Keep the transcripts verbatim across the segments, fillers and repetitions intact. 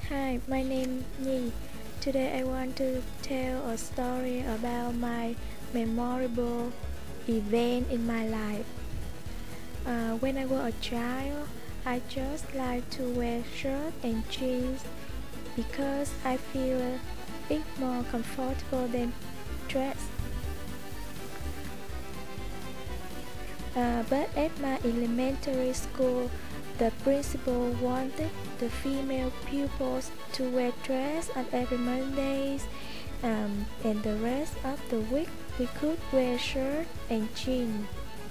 Hi, my name is Nhi. Today I want to tell a story about my memorable event in my life. Uh, when I was a child, I just like to wear shirts and jeans because I feel a bit more comfortable than dress. Uh, but at my elementary school, the principal wanted the female pupils to wear dress on every Mondays, um, and the rest of the week we could wear shirt and jeans.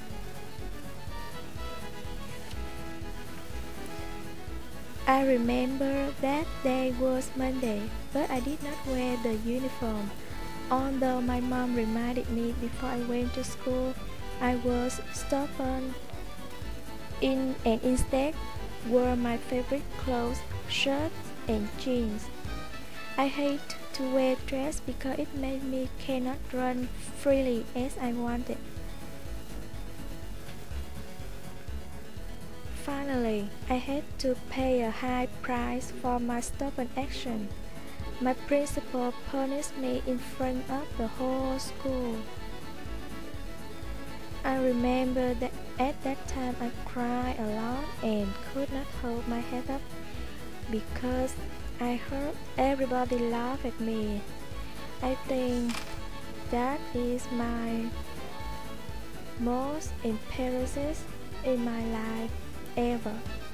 I remember that day was Monday, but I did not wear the uniform. Although my mom reminded me before I went to school, I was stubborn in and instead wore my favorite clothes, shirts and jeans. I hate to wear dress because it made me cannot run freely as I wanted. Finally, I had to pay a high price for my stubborn action. My principal punished me in front of the whole school. I remember that at that time I cried a lot and could not hold my head up because I heard everybody laugh at me. I think that is my most embarrassing in my life ever.